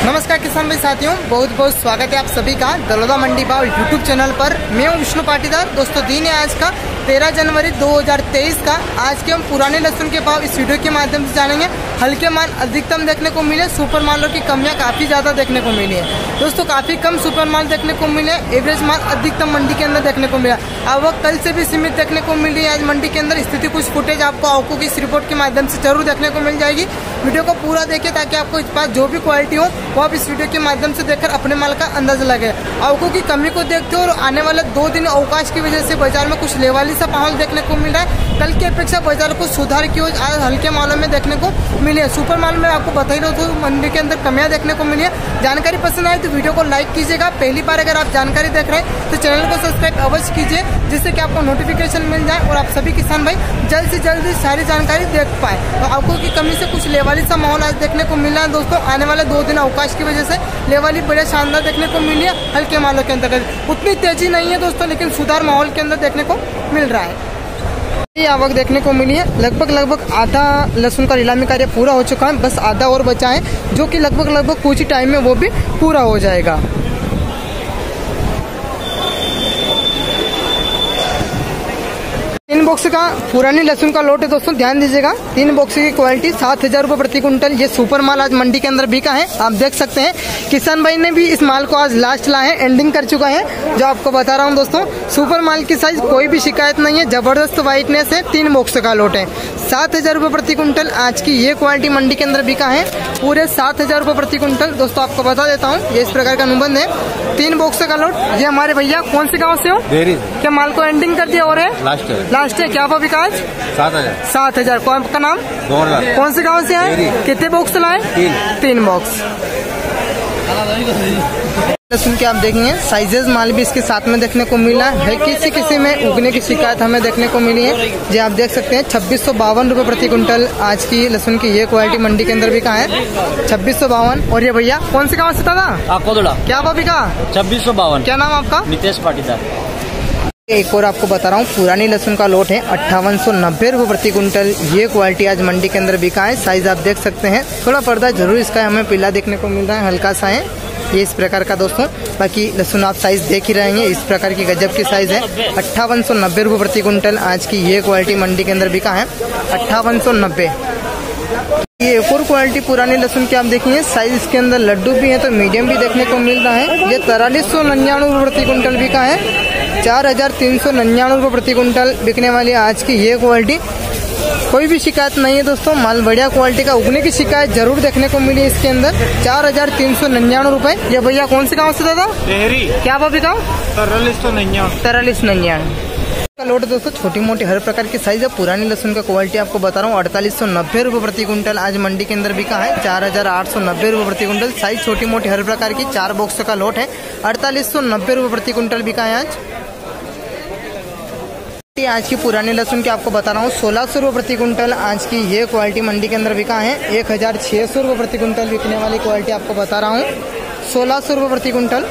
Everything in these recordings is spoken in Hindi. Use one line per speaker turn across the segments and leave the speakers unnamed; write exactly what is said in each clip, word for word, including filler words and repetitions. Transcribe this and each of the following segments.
नमस्कार किसान भाई साथियों, बहुत बहुत स्वागत है आप सभी का दलोदा मंडी भाव यूट्यूब चैनल पर। मैं हूं विष्णु पाटीदार। दोस्तों दिन है आज का तेरह जनवरी दो हज़ार तेईस का। आज के हम पुराने लहसुन के भाव इस वीडियो के माध्यम से जानेंगे। हल्के माल अधिकतम देखने को मिले, सुपर मालों की कमियां काफ़ी ज़्यादा देखने को मिली है। दोस्तों काफ़ी कम सुपर माल देखने को मिले, एवरेज माल अधिकतम मंडी के अंदर देखने को मिला। आवक कल से भी सीमित देखने को मिल रही है आज मंडी के अंदर। स्थिति कुछ फुटेज आपको आवकों की इस रिपोर्ट के माध्यम से जरूर देखने को मिल जाएगी। वीडियो को पूरा देखिए ताकि आपको इस पास जो भी क्वालिटी हो वो आप इस वीडियो के माध्यम से देखकर अपने माल का अंदाजा लगे। आवकों की कमी को देखते हो और आने वाले दो दिन अवकाश की वजह से बाजार में कुछ लेवाली सा माहौल देखने को मिल रहा है। कल की अपेक्षा बाजार को सुधार की ओर आज हल्के मालों में देखने को मिली है। सुपर माल में आपको बता ही रहा हूँ मंडी के अंदर कमियां देखने को मिली है। जानकारी पसंद आए तो वीडियो को लाइक कीजिएगा। पहली बार अगर आप जानकारी देख रहे हैं तो चैनल को सब्सक्राइब अवश्य कीजिए, जिससे कि आपको नोटिफिकेशन मिल जाए और आप सभी किसान भाई जल्द से जल्द सारी जानकारी देख पाए। तो आवकों की कमी से कुछ लेवाली सा माहौल आज देखने को मिला है। दोस्तों आने वाले दो दिन अवकाश की वजह से लेवाली बड़े शानदार देखने को मिली है। हल्के मालों के अंतर्गत उतनी तेजी नहीं है दोस्तों, लेकिन सुधार माहौल के अंदर देखने को मिल रहा है। ये आवक देखने को मिली है। लगभग लगभग आधा लहसुन का नीलामी कार्य पूरा हो चुका है, बस आधा और बचा है, जो कि लगभग लगभग कुछ ही टाइम में वो भी पूरा हो जाएगा। तीन बॉक्स का पुरानी लहसुन का लोट है दोस्तों, ध्यान दीजिएगा। तीन बॉक्स की क्वालिटी सात हजार रुपये प्रति कुंटल। ये सुपर माल आज मंडी के अंदर बिका है। आप देख सकते हैं किसान भाई ने भी इस माल को आज लास्ट लाए हैं, एंडिंग कर चुका है। जो आपको बता रहा हूं दोस्तों, सुपर माल की साइज कोई भी शिकायत नहीं है, जबरदस्त वाइटनेस है। तीन बॉक्स का लोट है, सात हजार रुपये प्रति कुंटल। आज की ये क्वालिटी मंडी के अंदर बिका है, पूरे सात हजार रुपये प्रति कुंटल। दोस्तों आपको बता देता हूँ, ये इस प्रकार का अनुबंध है। तीन बॉक्स का लोट। ये हमारे भैया कौन से गाँव से हो? क्या माल को एंडिंग कर दिया और है लास्ट है लास्ट है क्या भाव विकास? सात हजार सात हजार कौन का नाम? कौन से गांव से है? कितने बॉक्स लाए? तीन तीन बॉक्स लहसुन के आप देखेंगे। साइजेस माल भी इसके साथ में देखने को मिला है। किसी किसी में उगने की शिकायत हमें देखने को मिली है। जी आप देख सकते हैं छब्बीस सौ बावन रूपये प्रति कुंटल आज की लहसुन की ये क्वालिटी मंडी के अंदर भी कहा है, छब्बीस सौ बावन। और ये भैया कौन से गाँव से था? क्या भाव बिका? छब्बीस सौ बावन। क्या नाम आपका? नितेश पाटीदार। एक और आपको बता रहा हूँ, पुरानी लहसुन का लोट है अट्ठावन सौ नब्बे रूपये प्रति कुंटल। ये क्वालिटी आज मंडी के अंदर बिका है। साइज आप देख सकते हैं, थोड़ा पर्दा जरूर इसका हमें पीला देखने को मिल रहा है, हल्का सा है ये इस प्रकार का दोस्तों। बाकी लहसुन आप साइज देख ही रहेंगे, इस प्रकार की गजब की साइज है। अट्ठावन सौ नब्बे रूपये प्रति कुंटल आज की ये क्वालिटी मंडी के अंदर बिका है, अट्ठावन सौ नब्बे। ये एक और क्वालिटी पुरानी लहसुन की आप देखेंगे, साइज इसके अंदर लड्डू भी है तो मीडियम भी देखने को मिल रहा है। ये तिरालीस सौ निन्यानवे रूपये प्रति कुंटल बिका है, चार हजार तीन सौ निन्यानवे रूपये प्रति कुंटल बिकने वाली आज की ये क्वालिटी। कोई भी शिकायत नहीं है दोस्तों, माल बढ़िया क्वालिटी का। उगने की शिकायत जरूर देखने को मिली इसके अंदर। चार हजार तीन सौ निन्यानवे रूपये। ये भैया कौन से गाँव से दादा? क्या भाव बिका? तिरालीस सौ निन्यानवे तिरालीस निन्यानवे का लोट दोस्तों। छोटी मोटी हर प्रकार की साइज है। पुरानी लहसुन का क्वालिटी आपको बता रहा हूँ, अड़तालीस सौ नब्बे रूपये प्रति कुंटल आज मंडी के अंदर बिका है, चार हजार आठ सौ नब्बे रूपये प्रति कुंटल। साइज छोटी मोटी हर प्रकार की, चार बॉक्स का लोट है, अड़तालीस सौ नब्बे रूपये प्रति कुंटल बिका है आज। आज की पुरानी लहसुन की आपको बता रहा हूँ, सोलह सौ रूपये प्रति कुंटल आज की ये क्वालिटी मंडी के अंदर बिका है, एक हजार छह सौ रूपये प्रति कुंटल बिकने वाली क्वालिटी आपको बता रहा हूँ, सोलह सौ रूपये प्रति कुंटल।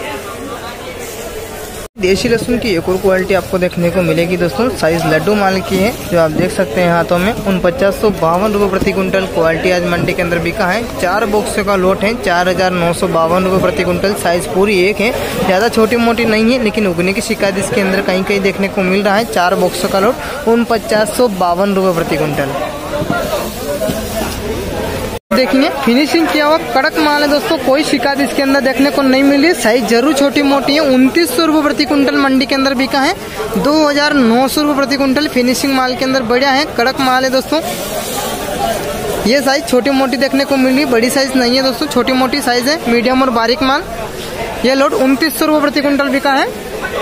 देशी लहसुन की एक और क्वालिटी आपको देखने को मिलेगी दोस्तों। साइज लड्डू माल की है, जो आप देख सकते हैं हाथों में। उनपचास सौ बावन रूपये प्रति कुंटल क्वालिटी आज मंडी के अंदर बिका है, चार बॉक्स का लोट है, चार हजार नौ सौ बावन रूपये प्रति कुंटल। साइज पूरी एक है, ज्यादा छोटी मोटी नहीं है, लेकिन उगने की शिकायत इसके अंदर कहीं कहीं देखने को मिल रहा है। चार बॉक्स का लोट, उनपचास सौ बावन रूपये प्रति कुंटल। देखिए फिनिशिंग किया हुआ कड़क माल है दोस्तों, कोई शिकायत इसके अंदर देखने को नहीं मिली। साइज जरूर छोटी मोटी है, उनतीस सौ रूपये प्रति कुंटल मंडी के अंदर बिका है, दो हजार नौ सौ रूपये प्रति कुंटल। फिनिशिंग माल के अंदर बढ़िया है, कड़क माल है दोस्तों। ये साइज छोटी मोटी देखने को मिली, बड़ी साइज नहीं है दोस्तों, छोटी मोटी साइज है, मीडियम और बारीक माल। ये लोट उनतीस सौ रूपये प्रति कुंटल बिका है।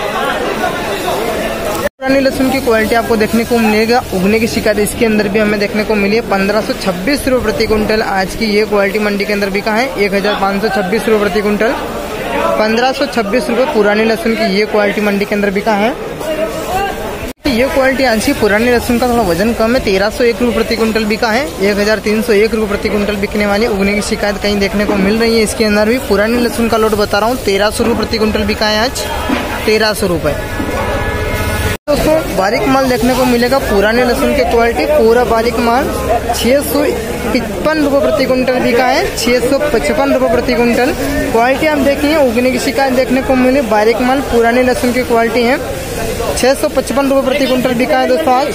पुरानी लहसुन की क्वालिटी आपको देखने को मिलेगा, उगने की शिकायत इसके अंदर भी हमें देखने को मिली है। पंद्रह सौ छब्बीस रूपये प्रति कुंटल आज की ये क्वालिटी मंडी के अंदर बिका है, एक हजार पाँच सौ छब्बीस रूपये प्रति कुंटल। पंद्रह सौ छब्बीस रूपये पुरानी लहसुन की ये क्वालिटी मंडी के अंदर बिका है। ये क्वालिटी आज की पुरानी लहसुन का थोड़ा वजन कम है, तेरह सौ एक रूपये प्रति कुंटल बिका है, एक हजार तीन सौ एक रूपये प्रति कुंटल बिकने वाली। उगने की शिकायत कहीं देखने को मिल रही है इसके अंदर भी। पुरानी लहसुन का लोट बता रहा हूँ, तेरह सौ रूपये प्रति कुंटल बिका है आज, तेरह सौ रूपये। दोस्तों बारीक माल देखने को मिलेगा, पुराने लहसुन की क्वालिटी, पूरा बारीक माल छह सौ पचपन रुपये प्रति कुंटल बिका है, छह सौ पचपन रुपये प्रति कुंटल। क्वालिटी आप देखेंगे, उगने की शिकायत देखने को मिली, बारीक माल पुराने लहसुन की क्वालिटी है, छह सौ पचपन रुपये प्रति कुंटल बिका है दोस्तों। आज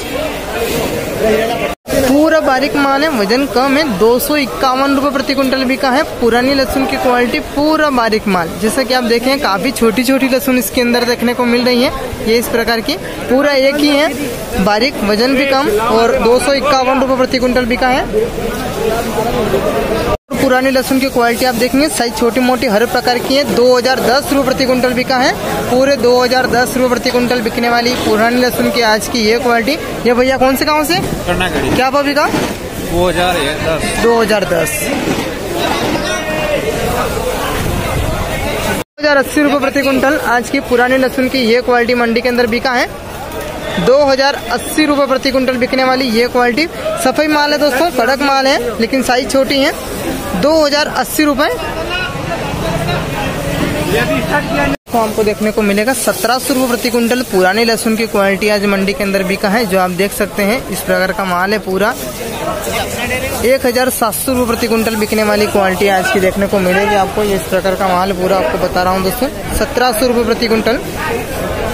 पूरा बारीक माल है, वजन कम है, दो सौ इक्यावन रुपये प्रति कुंटल बिका है, पुरानी लहसुन की क्वालिटी, पूरा बारीक माल। जैसा कि आप देखें काफी छोटी छोटी लहसुन इसके अंदर देखने को मिल रही है, ये इस प्रकार की, पूरा एक ही है, बारीक, वजन भी कम और दो सौ इक्यावन रुपये प्रति कुंटल बिका है। पुरानी लहसुन की क्वालिटी आप देखेंगे, साइज छोटी मोटी हर प्रकार की है, दो हजार दस रुपये प्रति कुंटल बिका है, पूरे दो हजार दस रुपये प्रति कुंटल बिकने वाली पुरानी लहसुन की आज की ये क्वालिटी। ये भैया कौन से गांव से? क्या भाव बिका?
दो हजार दस
दो हजार दस दो हजार अस्सी रुपये प्रति कुंटल आज की पुरानी लहसुन की ये क्वालिटी मंडी के अंदर बिका है, दो हजार अस्सी रुपये प्रति कुंटल बिकने वाली ये क्वालिटी। सफेद माल है दोस्तों, कड़क माल है, लेकिन साइज छोटी है, दो हजार अस्सी रुपये। तो आपको देखने को मिलेगा सत्रह सौ रुपये प्रति कुंटल पुरानी लहसुन की क्वालिटी आज मंडी के अंदर बिका है, जो आप देख सकते हैं इस प्रकार का माल है पूरा। एक हजार सात सौ रुपये प्रति कुंटल बिकने वाली क्वालिटी आज की देखने को मिलेगी आपको, इस प्रकार का माल पूरा आपको बता रहा हूँ दोस्तों, सत्रह सौ रुपये प्रति कुंटल।